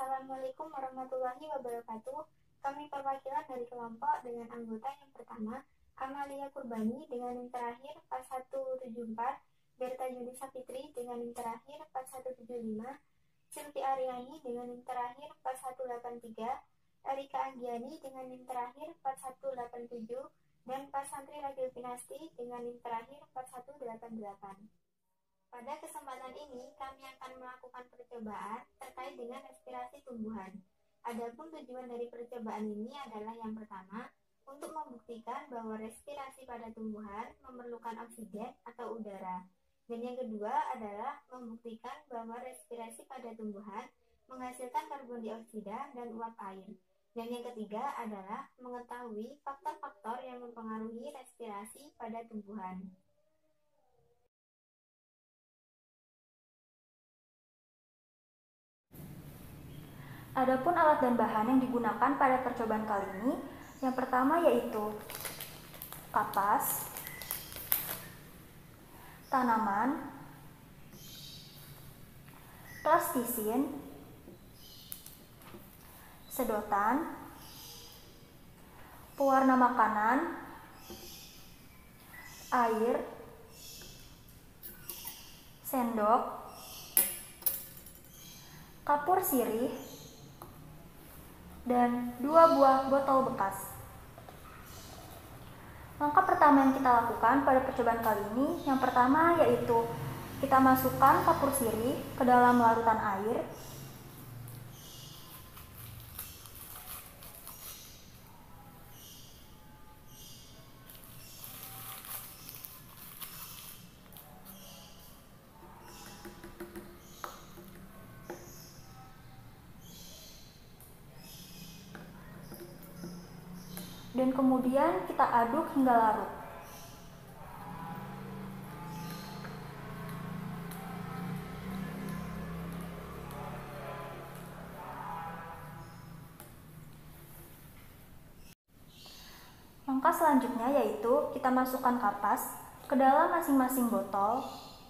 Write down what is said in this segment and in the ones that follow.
Assalamualaikum warahmatullahi wabarakatuh. Kami perwakilan dari kelompok dengan anggota yang pertama, Amalia Kurbani dengan yang terakhir 4174, Berta Yunisa Fitri dengan yang terakhir 4175, Silvi Aryani dengan yang terakhir 4183, Erika Anggiani dengan yang terakhir 4187, dan Pak Santri Ragil Pinasti dengan yang terakhir 4188. Pada kesempatan ini, kami akan melakukan percobaan terkait dengan respirasi tumbuhan. Adapun tujuan dari percobaan ini adalah yang pertama, untuk membuktikan bahwa respirasi pada tumbuhan memerlukan oksigen atau udara. Dan yang kedua adalah membuktikan bahwa respirasi pada tumbuhan menghasilkan karbon dioksida dan uap air. Dan yang ketiga adalah mengetahui faktor-faktor yang mempengaruhi respirasi pada tumbuhan. Adapun alat dan bahan yang digunakan pada percobaan kali ini, yang pertama yaitu kapas, tanaman, plastisin, sedotan, pewarna makanan, air, sendok, kapur sirih, dan 2 buah botol bekas. Langkah pertama yang kita lakukan pada percobaan kali ini, yang pertama yaitu kita masukkan kapur sirih ke dalam larutan air. Dan kemudian kita aduk hingga larut. Langkah selanjutnya yaitu kita masukkan kapas ke dalam masing-masing botol.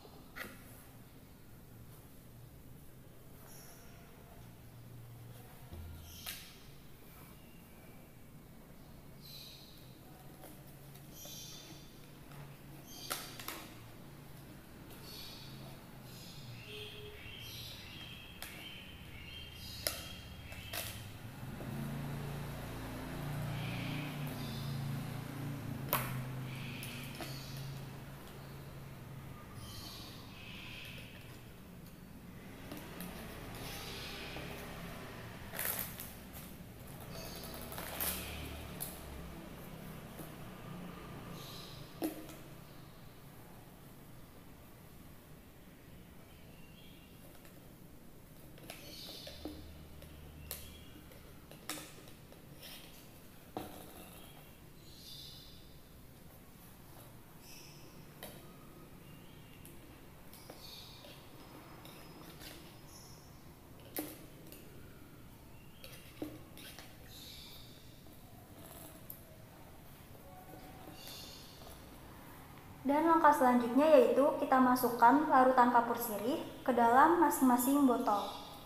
Dan langkah selanjutnya yaitu kita masukkan larutan kapur sirih ke dalam masing-masing botol.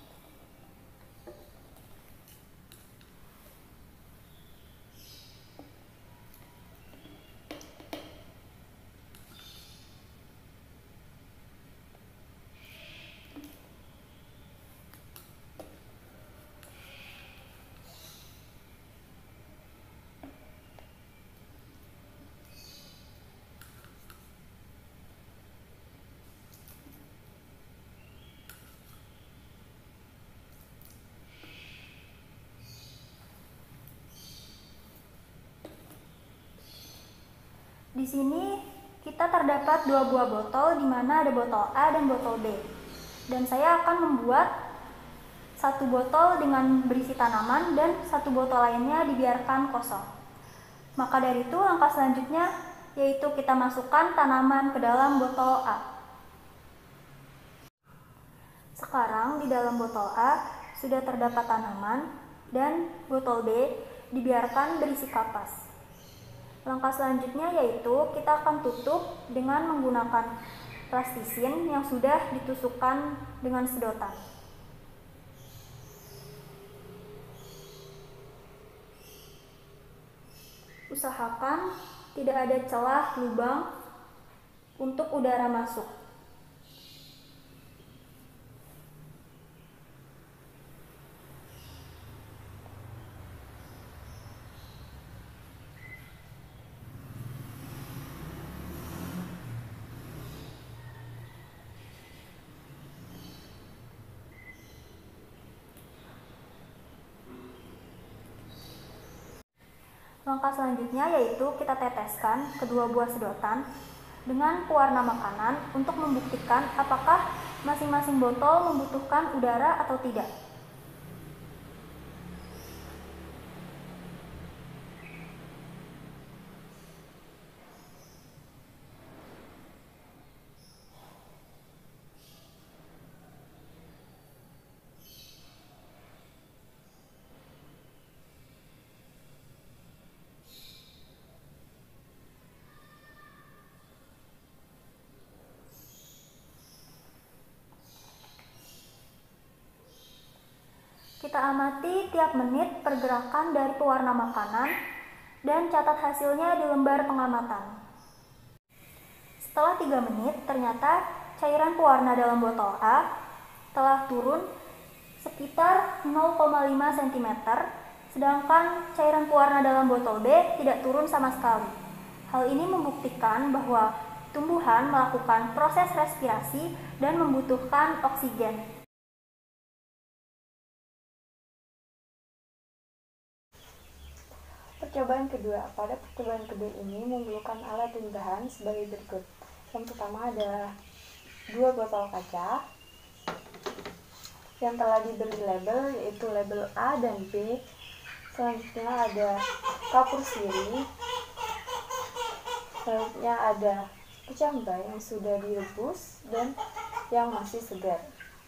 Di sini kita terdapat 2 buah botol, di mana ada botol A dan botol B. Dan saya akan membuat 1 botol dengan berisi tanaman dan 1 botol lainnya dibiarkan kosong. Maka dari itu langkah selanjutnya yaitu kita masukkan tanaman ke dalam botol A. Sekarang di dalam botol A sudah terdapat tanaman dan botol B dibiarkan berisi kapas. Langkah selanjutnya yaitu kita akan tutup dengan menggunakan plastisin yang sudah ditusukkan dengan sedotan. Usahakan tidak ada celah lubang untuk udara masuk. Langkah selanjutnya yaitu kita teteskan kedua buah sedotan dengan pewarna makanan untuk membuktikan apakah masing-masing botol membutuhkan udara atau tidak. Kita amati tiap menit pergerakan dari pewarna makanan dan catat hasilnya di lembar pengamatan. Setelah 3 menit, ternyata cairan pewarna dalam botol A telah turun sekitar 0,5 cm, sedangkan cairan pewarna dalam botol B tidak turun sama sekali. Hal ini membuktikan bahwa tumbuhan melakukan proses respirasi dan membutuhkan oksigen. Percobaan kedua. Pada percobaan kedua ini memerlukan alat dan bahan sebagai berikut. Yang pertama ada 2 botol kaca yang telah diberi label, yaitu label A dan B. Selanjutnya ada kapur sirih. Selanjutnya ada kecambah yang sudah direbus dan yang masih segar.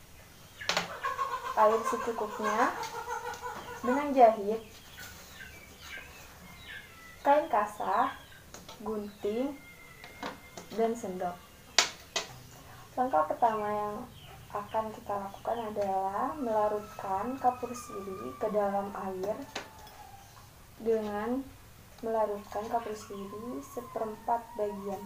Air secukupnya, benang jahit, kain kasa, gunting, dan sendok. Langkah pertama yang akan kita lakukan adalah melarutkan kapur sirih ke dalam air dengan melarutkan kapur sirih 1/4 bagian.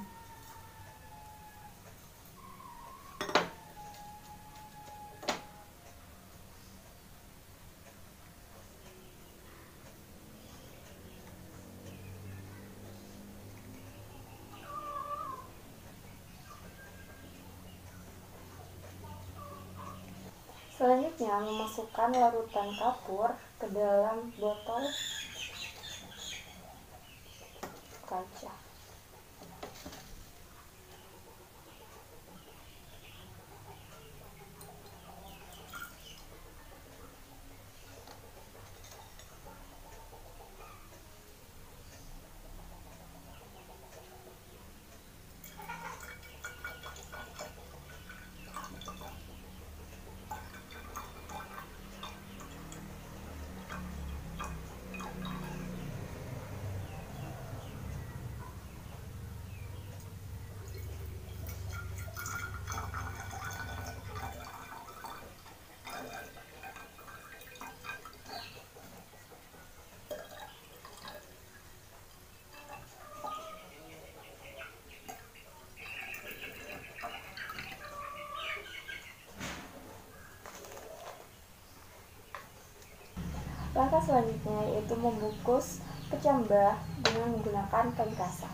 Selanjutnya, memasukkan larutan kapur ke dalam botol kaca. Langkah selanjutnya yaitu membungkus kecambah dengan menggunakan kain kasa.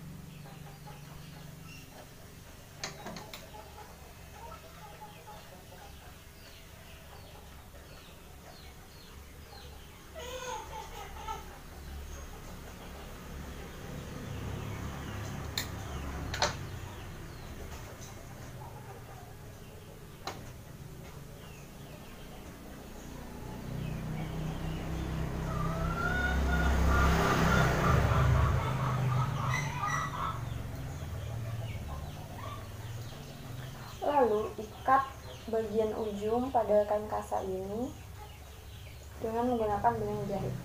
Lalu ikat bagian ujung pada kain kasa ini dengan menggunakan benang jahit.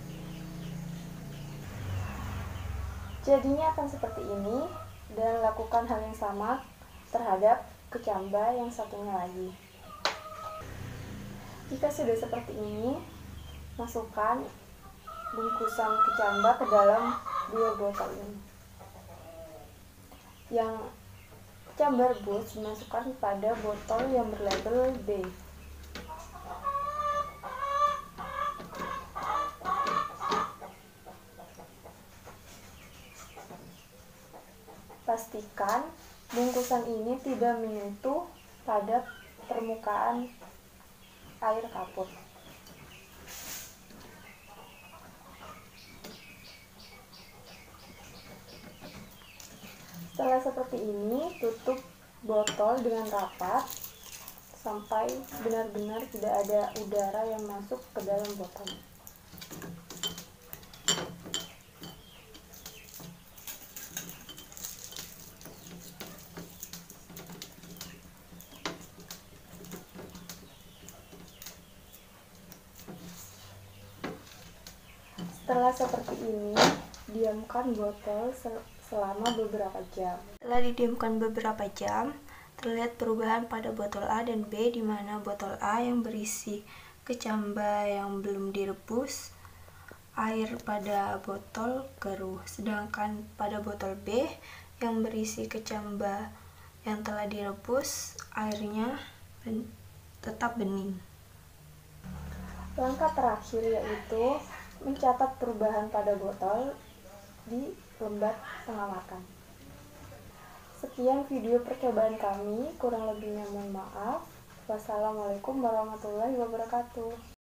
Jadinya akan seperti ini, dan lakukan hal yang sama terhadap kecambah yang satunya lagi. Jika sudah seperti ini, masukkan bungkusan kecambah ke dalam dua botol ini. Yang cambar bus dimasukkan pada botol yang berlabel B. Pastikan bungkusan ini tidak menyentuh pada permukaan air kapur. Setelah seperti ini, tutup botol dengan rapat sampai benar-benar tidak ada udara yang masuk ke dalam botol. Setelah seperti ini, diamkan botol selama beberapa jam. Setelah didiamkan beberapa jam, terlihat perubahan pada botol A dan B, di mana botol A yang berisi kecamba yang belum direbus, air pada botol keruh, sedangkan pada botol B yang berisi kecamba yang telah direbus, airnya tetap bening. Langkah terakhir yaitu mencatat perubahan pada botol di lembar pengamatan. Sekian video percobaan kami, kurang lebihnya mohon maaf. Wassalamualaikum warahmatullahi wabarakatuh.